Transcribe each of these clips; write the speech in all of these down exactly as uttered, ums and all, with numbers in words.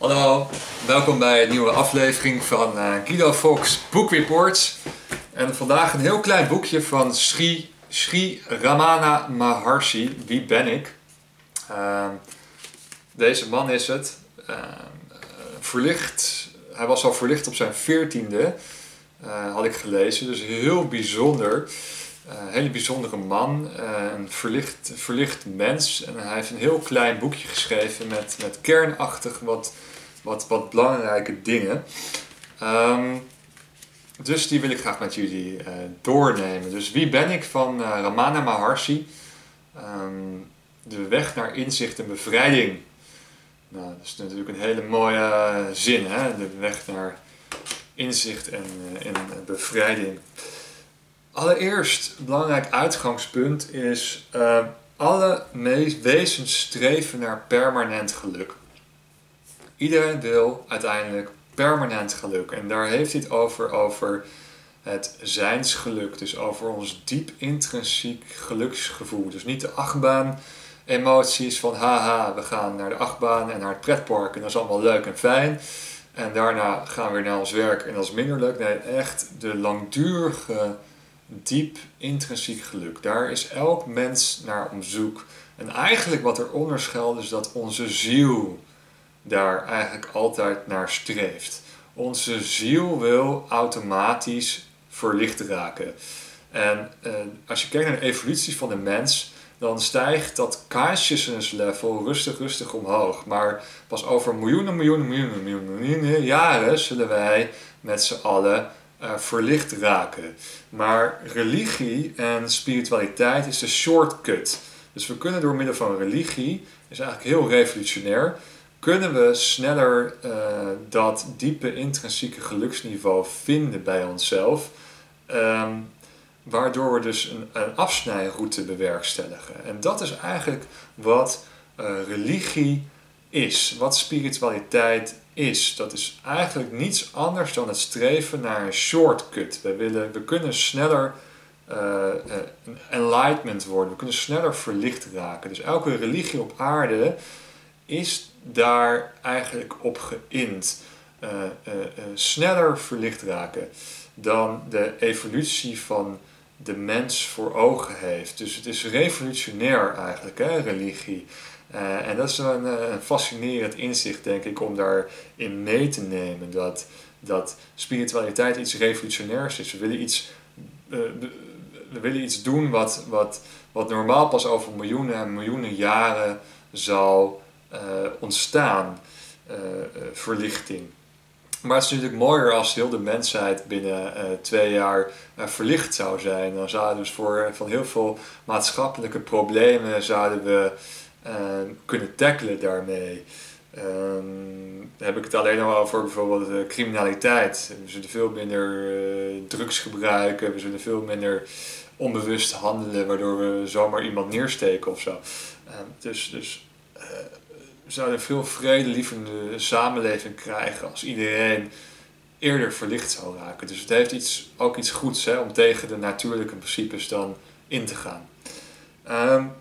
Hallo, welkom bij een nieuwe aflevering van uh, Guido Fox Book Reports. En vandaag een heel klein boekje van Sri, Sri Ramana Maharshi. Wie ben ik? Uh, deze man is het. Uh, verlicht, hij was al verlicht op zijn veertiende, uh, had ik gelezen. Dus heel bijzonder. Uh, een hele bijzondere man, uh, een verlicht, verlicht mens. En hij heeft een heel klein boekje geschreven met, met kernachtig wat, wat, wat belangrijke dingen. Um, dus die wil ik graag met jullie uh, doornemen. Dus wie ben ik van uh, Ramana Maharshi? Um, de weg naar inzicht en bevrijding. Nou, dat is natuurlijk een hele mooie zin, hè? De weg naar inzicht en, uh, en bevrijding. Allereerst, een belangrijk uitgangspunt is, uh, alle wezens streven naar permanent geluk. Iedereen wil uiteindelijk permanent geluk. En daar heeft hij het over, over het zijnsgeluk. Dus over ons diep intrinsiek geluksgevoel. Dus niet de achtbaan emoties van haha, we gaan naar de achtbaan en naar het pretpark en dat is allemaal leuk en fijn. En daarna gaan we weer naar ons werk en dat is minder leuk. Nee, echt de langdurige diep intrinsiek geluk. Daar is elk mens naar op zoek. En eigenlijk wat eronder schuilt is dat onze ziel daar eigenlijk altijd naar streeft. Onze ziel wil automatisch verlicht raken. En eh, als je kijkt naar de evolutie van de mens, dan stijgt dat consciousness level rustig, rustig omhoog. Maar pas over miljoenen, miljoenen, miljoenen, miljoenen, miljoenen jaren zullen wij met z'n allen Uh, verlicht raken. Maar religie en spiritualiteit is de shortcut. Dus we kunnen door middel van religie, is eigenlijk heel revolutionair, kunnen we sneller uh, dat diepe intrinsieke geluksniveau vinden bij onszelf. Um, waardoor we dus een, een afsnijroute bewerkstelligen. En dat is eigenlijk wat uh, religie is, wat spiritualiteit is. Dat is eigenlijk niets anders dan het streven naar een shortcut. We, willen, we kunnen sneller uh, uh, enlightenment worden, we kunnen sneller verlicht raken. Dus elke religie op aarde is daar eigenlijk op geïnt. Uh, uh, uh, sneller verlicht raken dan de evolutie van de mens voor ogen heeft. Dus het is revolutionair eigenlijk, hè, religie. Uh, en dat is een, een fascinerend inzicht, denk ik, om daarin mee te nemen. Dat, dat spiritualiteit iets revolutionairs is. We willen iets, uh, we willen iets doen wat, wat, wat normaal pas over miljoenen en miljoenen jaren zal uh, ontstaan. Uh, uh, verlichting. Maar het is natuurlijk mooier als heel de mensheid binnen uh, twee jaar uh, verlicht zou zijn. Dan zouden we dus voor van heel veel maatschappelijke problemen zouden we Uh, kunnen tackelen daarmee. Um, dan heb ik het alleen al over bijvoorbeeld uh, criminaliteit. We zullen veel minder uh, drugs gebruiken, we zullen veel minder onbewust handelen, waardoor we zomaar iemand neersteken of zo. Uh, dus dus uh, we zouden een veel vredelievende samenleving krijgen als iedereen eerder verlicht zou raken. Dus het heeft iets, ook iets goeds, hè, om tegen de natuurlijke principes dan in te gaan. Um,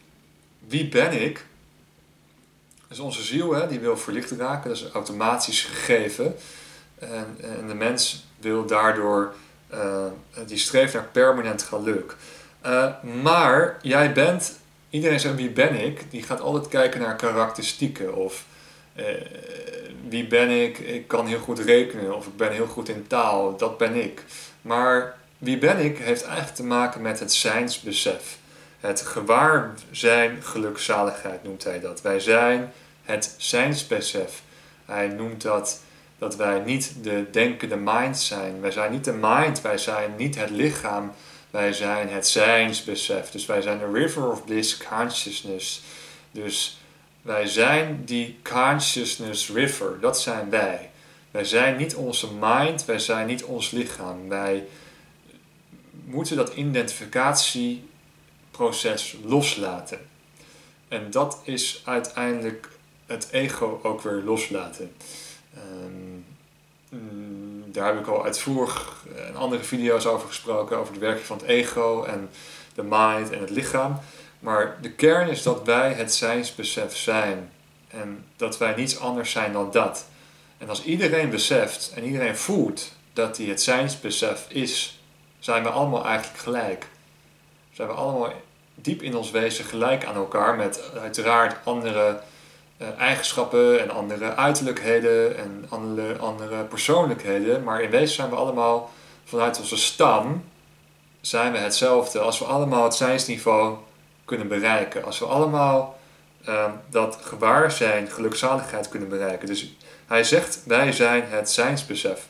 Wie ben ik? Dat is onze ziel, hè? Die wil verlicht raken, dat is automatisch gegeven. En, en de mens wil daardoor, uh, die streeft naar permanent geluk. Uh, maar jij bent, iedereen zegt wie ben ik, die gaat altijd kijken naar karakteristieken. Of uh, wie ben ik, ik kan heel goed rekenen, of ik ben heel goed in taal, dat ben ik. Maar wie ben ik heeft eigenlijk te maken met het zijnsbesef. Het gewaar zijn gelukzaligheid noemt hij dat. Wij zijn het zijnsbesef. Hij noemt dat dat wij niet de denkende mind zijn. Wij zijn niet de mind, wij zijn niet het lichaam. Wij zijn het zijnsbesef. Dus wij zijn de river of bliss consciousness. Dus wij zijn die consciousness river. Dat zijn wij. Wij zijn niet onze mind, wij zijn niet ons lichaam. Wij moeten dat identificatie proces loslaten. En dat is uiteindelijk het ego ook weer loslaten. Um, daar heb ik al uitvoerig in andere video's over gesproken, over het werking van het ego en de mind en het lichaam. Maar de kern is dat wij het zijnsbesef zijn. En dat wij niets anders zijn dan dat. En als iedereen beseft en iedereen voelt dat hij het zijnsbesef is, zijn we allemaal eigenlijk gelijk. Zijn we allemaal diep in ons wezen gelijk aan elkaar met uiteraard andere uh, eigenschappen en andere uiterlijkheden en andere, andere persoonlijkheden. Maar in wezen zijn we allemaal vanuit onze stam zijn we hetzelfde. Als we allemaal het zijnsniveau kunnen bereiken. Als we allemaal uh, dat gewaarzijn, gelukzaligheid kunnen bereiken. Dus hij zegt, wij zijn het zijnsbesef.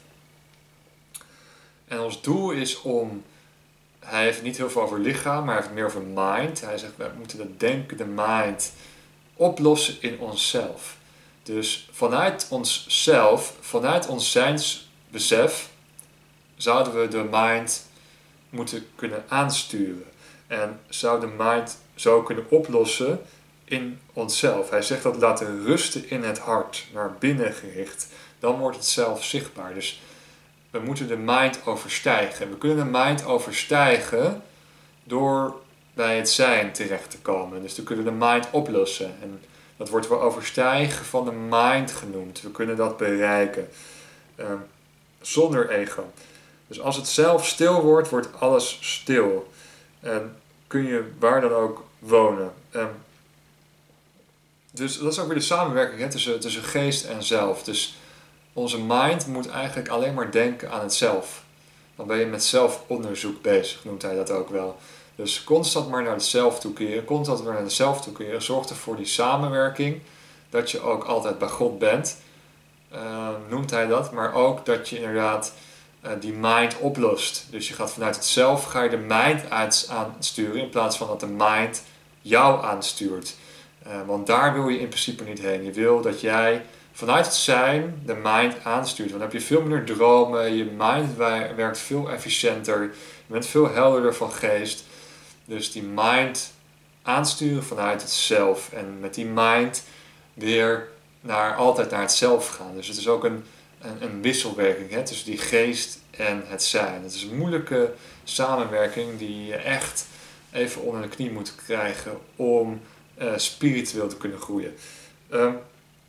En ons doel is om, hij heeft het niet heel veel over lichaam, maar hij heeft het meer over mind. Hij zegt, wij moeten dat denken, de mind, oplossen in onszelf. Dus vanuit onszelf, vanuit ons zijnsbesef, zouden we de mind moeten kunnen aansturen. En zou de mind zo kunnen oplossen in onszelf. Hij zegt dat laten rusten in het hart, naar binnen gericht. Dan wordt het zelf zichtbaar. Dus we moeten de mind overstijgen. We kunnen de mind overstijgen door bij het zijn terecht te komen. Dus we kunnen de mind oplossen. En dat wordt wel overstijgen van de mind genoemd. We kunnen dat bereiken. Uh, zonder ego. Dus als het zelf stil wordt, wordt alles stil. En kun je waar dan ook wonen. Um, dus dat is ook weer de samenwerking hè, tussen, tussen geest en zelf. Dus onze mind moet eigenlijk alleen maar denken aan het zelf. Dan ben je met zelfonderzoek bezig, noemt hij dat ook wel. Dus constant maar naar het zelf toekeren, constant maar naar het zelf toekeren. Zorgt er voor die samenwerking, dat je ook altijd bij God bent, uh, noemt hij dat. Maar ook dat je inderdaad uh, die mind oplost. Dus je gaat vanuit het zelf, ga je de mind aansturen in plaats van dat de mind jou aanstuurt. Uh, want daar wil je in principe niet heen. Je wil dat jij vanuit het zijn de mind aanstuurt. Want dan heb je veel minder dromen, je mind werkt veel efficiënter, je bent veel helderder van geest. Dus die mind aansturen vanuit het zelf. En met die mind weer naar, altijd naar het zelf gaan. Dus het is ook een, een, een wisselwerking hè, tussen die geest en het zijn. Het is een moeilijke samenwerking die je echt even onder de knie moet krijgen om uh, spiritueel te kunnen groeien. Um,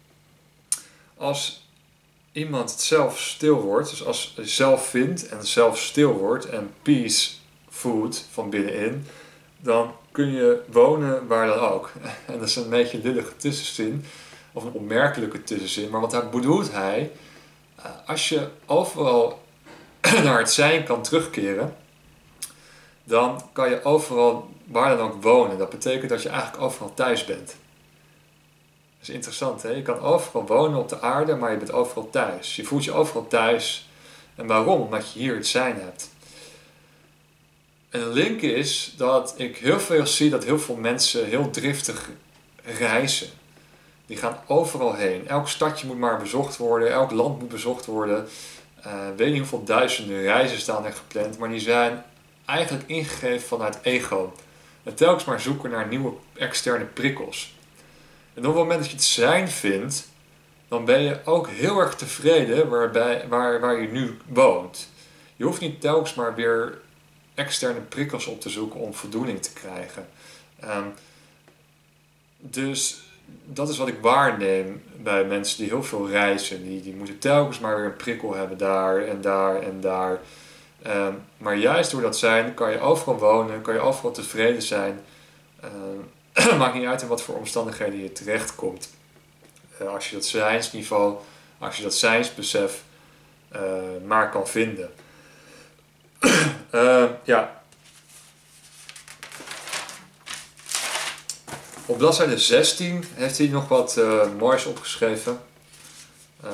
Als iemand het zelf stil wordt, dus als je zelf vindt en zelf stil wordt en peace voelt van binnenin, dan kun je wonen waar dan ook. En dat is een beetje een lullige tussenzin, of een opmerkelijke tussenzin, maar wat daar bedoelt hij, als je overal naar het zijn kan terugkeren, dan kan je overal waar dan ook wonen. Dat betekent dat je eigenlijk overal thuis bent. Dat is interessant, hè? Je kan overal wonen op de aarde, maar je bent overal thuis. Je voelt je overal thuis. En waarom? Omdat je hier het zijn hebt. En de link is dat ik heel veel zie dat heel veel mensen heel driftig reizen. Die gaan overal heen. Elk stadje moet maar bezocht worden, elk land moet bezocht worden. Uh, weet niet hoeveel duizenden reizen staan er gepland, maar die zijn eigenlijk ingegeven vanuit ego. En telkens maar zoeken naar nieuwe externe prikkels. En op het moment dat je het zijn vindt, dan ben je ook heel erg tevreden waarbij, waar, waar je nu woont. Je hoeft niet telkens maar weer externe prikkels op te zoeken om voldoening te krijgen. Um, dus dat is wat ik waarneem bij mensen die heel veel reizen. Die, die moeten telkens maar weer een prikkel hebben daar en daar en daar. Um, maar juist door dat zijn kan je overal wonen, kan je overal tevreden zijn. Um, Maakt niet uit in wat voor omstandigheden je terechtkomt. Uh, als je dat zijnsniveau, als je dat zijnsbesef uh, maar kan vinden. uh, ja. Op bladzijde zestien heeft hij nog wat uh, moois opgeschreven. Um,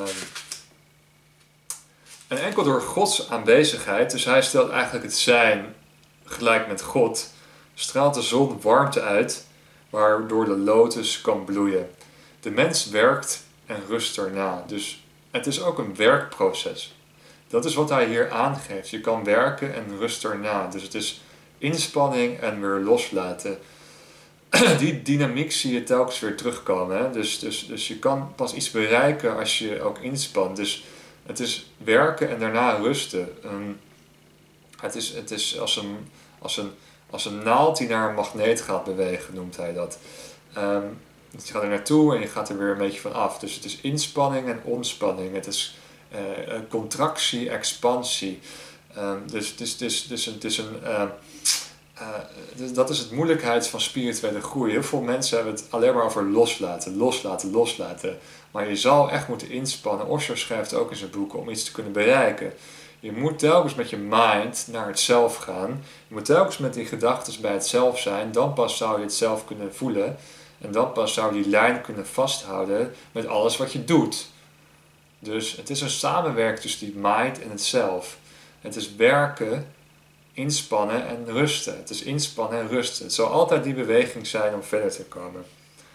en enkel door Gods aanwezigheid, dus hij stelt eigenlijk het zijn gelijk met God, straalt de zon warmte uit, waardoor de lotus kan bloeien. De mens werkt en rust erna. Dus het is ook een werkproces. Dat is wat hij hier aangeeft. Je kan werken en rust erna. Dus het is inspanning en weer loslaten. Die dynamiek zie je telkens weer terugkomen. Hè? Dus, dus, dus je kan pas iets bereiken als je ook inspant. Dus het is werken en daarna rusten. Um, het is, het is als een... Als een Als een naald die naar een magneet gaat bewegen, noemt hij dat. Um, Dus je gaat er naartoe en je gaat er weer een beetje van af. Dus het is inspanning en ontspanning. Het is uh, contractie, expansie. Um, dus het is, het is, het is een... Het is een uh, uh, dus dat is het moeilijkheid van spirituele groei. Heel veel mensen hebben het alleen maar over loslaten, loslaten, loslaten. Maar je zal echt moeten inspannen. Osho schrijft ook in zijn boeken om iets te kunnen bereiken. Je moet telkens met je mind naar het zelf gaan. Je moet telkens met die gedachten bij het zelf zijn. Dan pas zou je het zelf kunnen voelen. En dan pas zou je die lijn kunnen vasthouden met alles wat je doet. Dus het is een samenwerking tussen die mind en het zelf. Het is werken, inspannen en rusten. Het is inspannen en rusten. Het zal altijd die beweging zijn om verder te komen.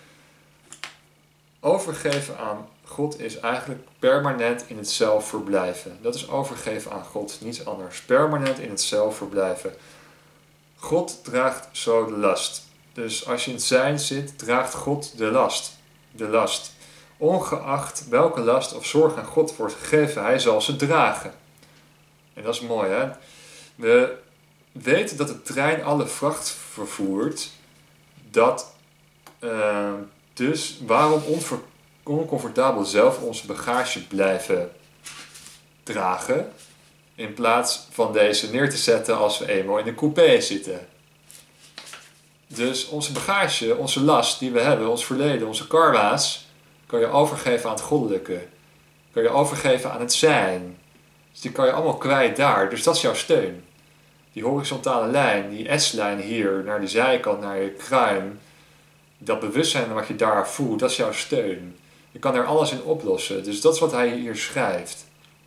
Overgeven aan God is eigenlijk permanent in het zelf verblijven. Dat is overgeven aan God, niets anders. Permanent in het zelf verblijven. God draagt zo de last. Dus als je in het zijn zit, draagt God de last. De last. Ongeacht welke last of zorg aan God wordt gegeven, hij zal ze dragen. En dat is mooi, hè? We weten dat de trein alle vracht vervoert. Dat, uh, dus waarom onver, oncomfortabel zelf onze bagage blijven dragen, in plaats van deze neer te zetten als we eenmaal in de coupé zitten. Dus onze bagage, onze last die we hebben, ons verleden, onze karma's, kan je overgeven aan het goddelijke. Kan je overgeven aan het zijn. Dus die kan je allemaal kwijt daar. Dus dat is jouw steun. Die horizontale lijn, die S-lijn hier, naar de zijkant, naar je kruin. Dat bewustzijn wat je daar voelt, dat is jouw steun. Je kan er alles in oplossen. Dus dat is wat hij hier schrijft.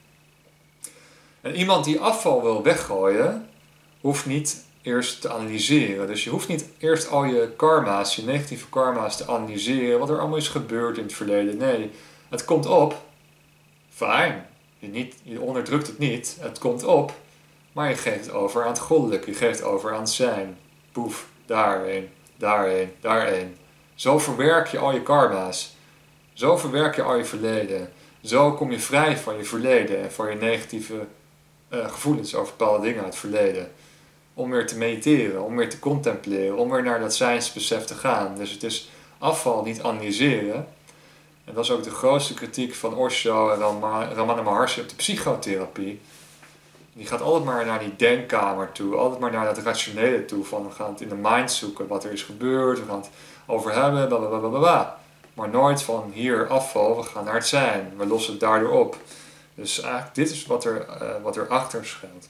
En iemand die afval wil weggooien, hoeft niet eerst te analyseren. Dus je hoeft niet eerst al je karma's, je negatieve karma's te analyseren, wat er allemaal is gebeurd in het verleden. Nee, het komt op. Fijn. Je, niet, je onderdrukt het niet. Het komt op. Maar je geeft het over aan het goddelijke. Je geeft het over aan het zijn. Poef, daarheen, daarheen, daarheen. Zo verwerk je al je karma's. Zo verwerk je al je verleden. Zo kom je vrij van je verleden en van je negatieve uh, gevoelens over bepaalde dingen uit het verleden. Om weer te mediteren, om weer te contempleren, om weer naar dat zijnsbesef te gaan. Dus het is afval, niet analyseren. En dat is ook de grootste kritiek van Osho en Ramana Maharshi op de psychotherapie. Die gaat altijd maar naar die denkkamer toe, altijd maar naar dat rationele toe. Van we gaan het in de mind zoeken, wat er is gebeurd, we gaan het over hebben, blablabla. Maar nooit van hier afval, we gaan naar het zijn, we lossen het daardoor op. Dus eigenlijk dit is wat er, uh, wat er achter schuilt.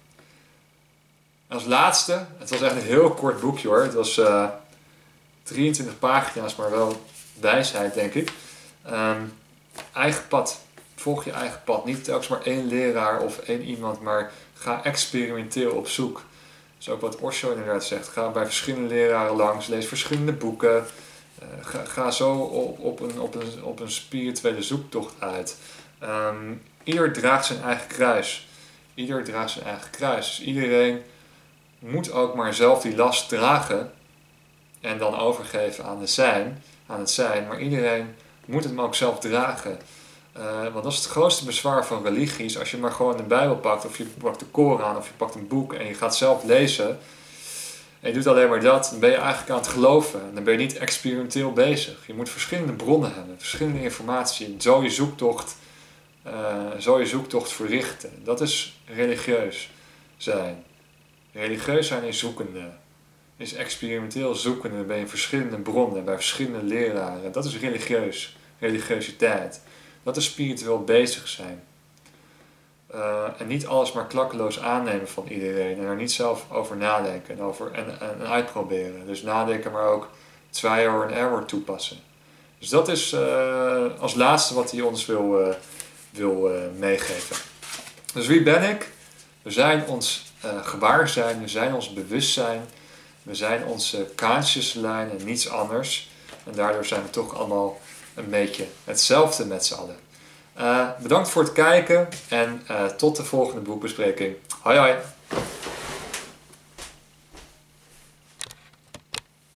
Als laatste, het was echt een heel kort boekje hoor, het was uh, drieëntwintig pagina's, maar wel wijsheid denk ik. Um, eigen pad. Volg je eigen pad. Niet telkens maar één leraar of één iemand, maar ga experimenteel op zoek. Dat is ook wat Osho inderdaad zegt. Ga bij verschillende leraren langs, lees verschillende boeken. Uh, ga, ga zo op, op, een, op, een, op een spirituele zoektocht uit. Um, ieder draagt zijn eigen kruis. Ieder draagt zijn eigen kruis. Dus iedereen moet ook maar zelf die last dragen en dan overgeven aan het zijn. Aan het zijn. Maar iedereen moet het maar ook zelf dragen. Uh, want dat is het grootste bezwaar van religies. Als je maar gewoon de Bijbel pakt, of je pakt de Koran, of je pakt een boek en je gaat zelf lezen, en je doet alleen maar dat, dan ben je eigenlijk aan het geloven. En dan ben je niet experimenteel bezig. Je moet verschillende bronnen hebben, verschillende informatie. Zo je zoektocht, uh, zo je zoektocht verrichten. Dat is religieus zijn. Religieus zijn is zoekende. Is experimenteel zoekende bij in verschillende bronnen, bij verschillende leraren. Dat is religieus. Religiositeit. Dat is spiritueel bezig zijn. Uh, en niet alles maar klakkeloos aannemen van iedereen. En er niet zelf over nadenken en, over, en, en, en uitproberen. Dus nadenken, maar ook trial and error toepassen. Dus dat is uh, als laatste wat hij ons wil, uh, wil uh, meegeven. Dus wie ben ik? We zijn ons uh, gewaarzijn, we zijn ons bewustzijn. We zijn onze conscious-lijn en niets anders. En daardoor zijn we toch allemaal een beetje hetzelfde met z'n allen. Uh, bedankt voor het kijken en uh, tot de volgende boekbespreking. Hoi hoi!